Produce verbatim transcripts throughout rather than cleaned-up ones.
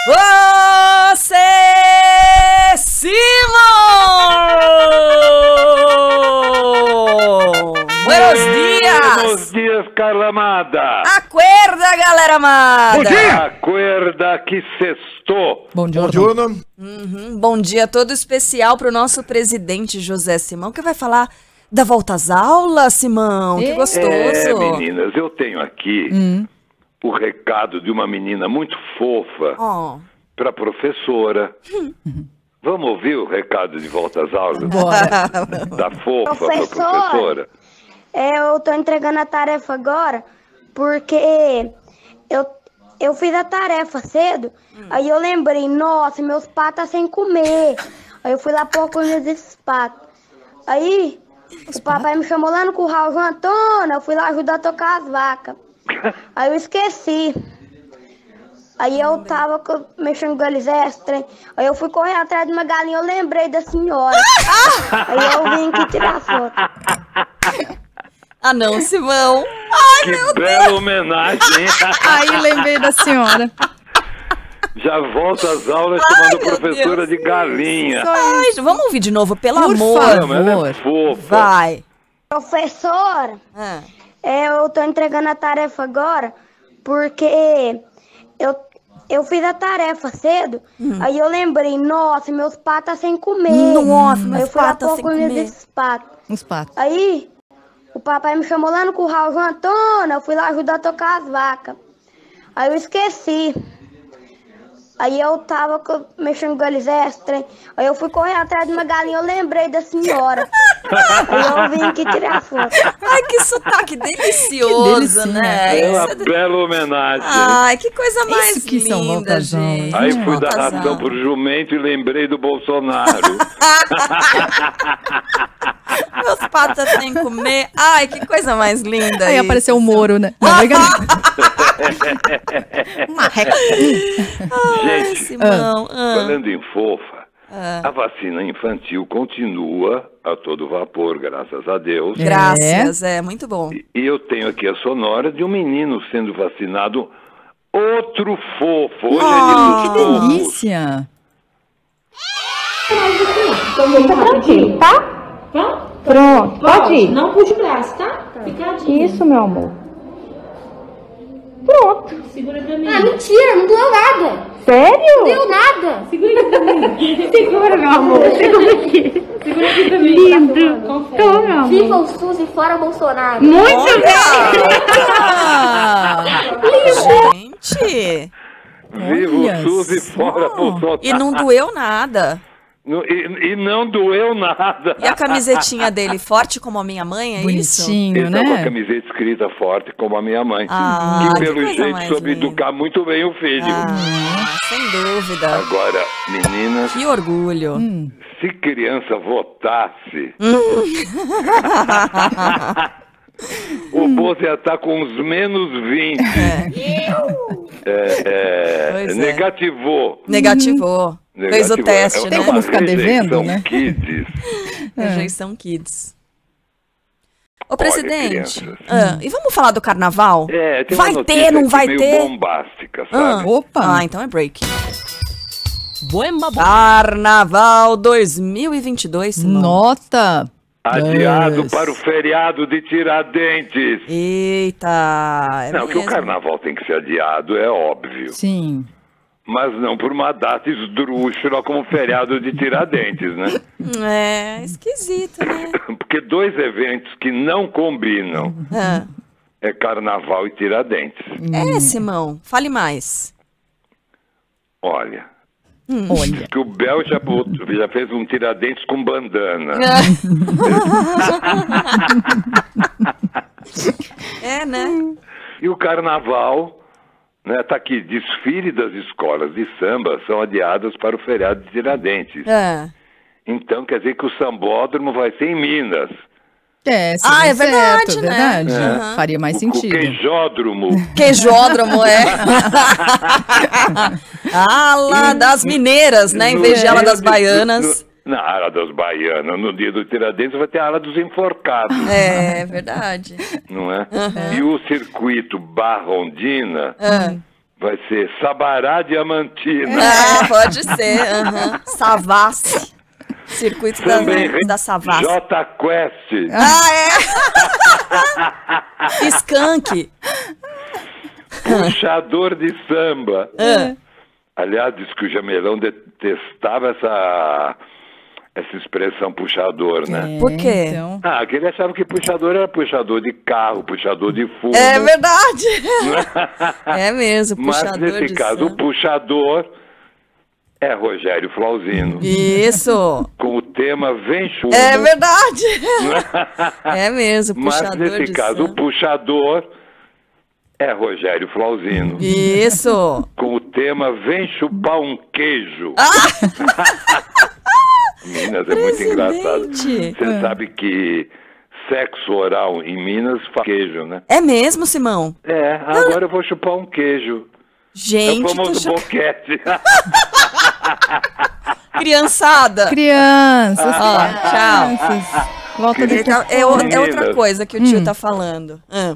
Você, Simão! Buenos dias! Buenos dias, Carla Amada! Acorda, galera amada! Bom dia! Acorda que sextou! Bom dia, Uhum, bom dia todo especial pro nosso presidente José Simão, que vai falar da volta às aulas, Simão. Que gostoso! É, meninas, eu tenho aqui hum. o recado de uma menina muito fofa oh. para a professora. Vamos ouvir o recado de volta às aulas? Bora. Da fofa para a professora? Eu tô entregando a tarefa agora porque eu, eu fiz a tarefa cedo, hum. aí eu lembrei, nossa, meus patos tá sem comer. Aí eu fui lá pôr comida desses patos. Aí Os o papai patos? me chamou lá no curral, João Antônio, eu fui lá ajudar a tocar as vacas. Aí eu esqueci. Aí eu tava mexendo com eles extra. Aí eu fui correr atrás de uma galinha, eu lembrei da senhora. Aí eu vim aqui tirar foto. Ah não, Simão. Ai, que meu bela Deus. homenagem. Aí lembrei da senhora. Já volta às aulas chamando a professora Deus. de galinha. Ai, vamos ouvir de novo, pelo Por amor. favor. Ela é fofa. Vai. Professora, ah. eu tô entregando a tarefa agora porque eu, eu fiz a tarefa cedo, hum. aí eu lembrei, nossa, meus patos tá sem comer. Nossa, meus patos tá sem comer. Desses patos. Os patos. Aí o papai me chamou lá no curral, João Antônio, eu fui lá ajudar a tocar as vacas. Aí eu esqueci. Aí eu tava mexendo com eles extra. Aí eu fui correr atrás de uma galinha, eu lembrei da senhora. Aí eu vim aqui tirar foto. Ai, que sotaque delicioso, que né? É uma Isso é... bela homenagem. Ai, que coisa mais Isso que linda, são voltas gente. Aí fui Voltas dar ração aulas. pro jumento e lembrei do Bolsonaro. Meus patos sem comer. Ai, que coisa mais linda. Aí isso. apareceu o Moro, né? Não, vai ganhar. Marreca. Ai, Gente, Simão. Ah. falando em fofa, Ah. a vacina infantil continua a todo vapor, graças a Deus. É. Graças, é muito bom. E e eu tenho aqui a sonora de um menino sendo vacinado, outro fofo. Hoje Oh, é dia que dos fofos. delícia. Fica tranquilo, tá? Tá? Pronto, pode ir. Não puxe o braço, tá? Ficadinho. Isso, meu amor. Pronto. Segura pra mim. Ah, mentira, não doeu nada. Sério? Não deu nada. Segura aqui pra mim. Segura, meu amor. Segura aqui. Segura aqui pra mim. Lindo. Confere. Tô, meu amor. Viva o SUS e fora Bolsonaro. Muito Ah, gente. Viva Olha o SUS e só. fora Bolsonaro. E não doeu nada. No- E, e não doeu nada. E a camisetinha dele, forte como a minha mãe, é isso? Bonitinho, Ele tá com a né? camiseta escrita forte, como a minha mãe. Ah, que que pelo coisa jeito mais soube linda. educar muito bem o filho. Ah, sem dúvida. Agora, meninas, Que orgulho. Hum. se criança votasse, o Bolsa ia estar com uns menos vinte. É, é, Pois é. negativou. Negativou. Fez o Negativou. teste, É né? Tem como ficar devendo, rejeição né? Kids. Rejeição Kids. Ô, Olha, presidente, crianças. ah, e vamos falar do carnaval? É, tem uma vai notícia ter, não aqui vai meio ter? bombástica, Ah, sabe? Opa. Ah, então é break. Carnaval dois mil e vinte e dois, Simão. Nota. Adiado dez. para o feriado de Tiradentes. Eita, é não, que o mesmo. carnaval tem que ser adiado, é óbvio. Sim. Mas não por uma data esdrúxula como o feriado de Tiradentes, né? É, esquisito, né? Porque dois eventos que não combinam Ah. é carnaval e Tiradentes. É, Simão, fale mais. Olha, Olha. que o Bel já, botou- já fez um Tiradentes com bandana. É, né? E o carnaval, né, tá aqui, desfile das escolas de samba são adiadas para o feriado de Tiradentes. É. Então quer dizer que o sambódromo vai ser em Minas. É, sim, Ah, é certo, verdade, né? verdade. Aham. Faria mais o, sentido. O queijódromo. Queijódromo, é. Ala das mineiras, né? Em vez de No ala dia das de- baianas. no- Na ala das baianas, no dia do Tiradentes vai ter a ala dos enforcados, É, verdade. não é? E o circuito Barrondina Ah. vai ser Sabará Diamantina. Ah, pode ser. Uhum. Savassi. Circuito da, Também da Savassi. J Quest. Ah, é? Skank. Puxador de samba. Ah. Aliás, diz que o Jamelão detestava essa, essa expressão puxador, né? É, Por quê? Então... Ah, que ele achava que puxador era puxador de carro, puxador de fumo. É verdade. É mesmo, Mas puxador nesse de caso, samba. o puxador é Rogério Flauzino. Isso. Com o tema Vem Chumbo. É verdade. É mesmo, Mas puxador nesse de caso, o samba. puxador é Rogério Flauzino. Isso. Com o tema Vem Chupar um Queijo. Minas é muito engraçado. Presidente. Você sabe que sexo oral em Minas faz queijo, né? É mesmo, Simão? É, agora eu vou chupar um queijo. É o Gente, tô famoso cho... boquete. Criançada. Crianças. Ó, tchau. Crianças. Volta Querido. daqui a É, o- é outra Meninas. coisa que o tio tá falando. Ah.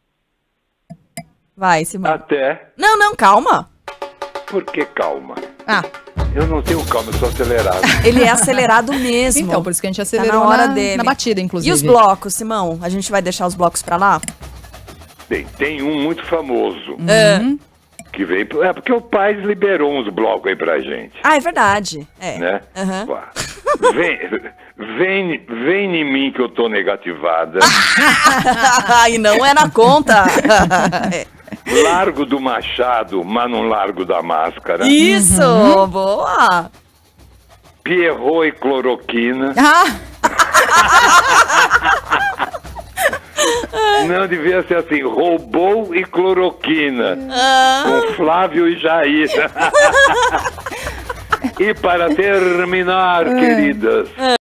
Vai, Simão. Até Não, não, calma. porque calma. Ah, Eu não tenho calma, eu sou acelerado. Ele é acelerado mesmo. então, por isso que a gente Tá acelerou na hora na, dele. na batida, inclusive. E os blocos, Simão? A gente vai deixar os blocos pra lá? Bem, tem um muito famoso Ah. que veio. É porque o Paz liberou uns blocos aí pra gente. Ah, é verdade. É. Né? Aham. Pá. Vem, vem, vem em mim que eu tô negativada. E não é na conta. É. Largo do machado, mas não largo da máscara. Isso, boa. Pierrot e cloroquina. Ah, Não devia ser assim, roubou e cloroquina. Ah. Com Flávio e Jair. E para terminar, queridas,